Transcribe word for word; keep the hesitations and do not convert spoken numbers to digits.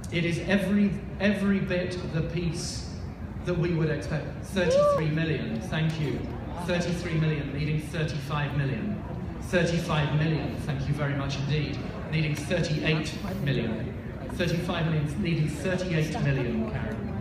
It is every, every bit the piece that we would expect. thirty-three million, thank you. thirty-three million, needing thirty-five million. thirty-five million, thank you very much indeed, needing thirty-eight million. thirty-five million, needing thirty-eight million, Karen.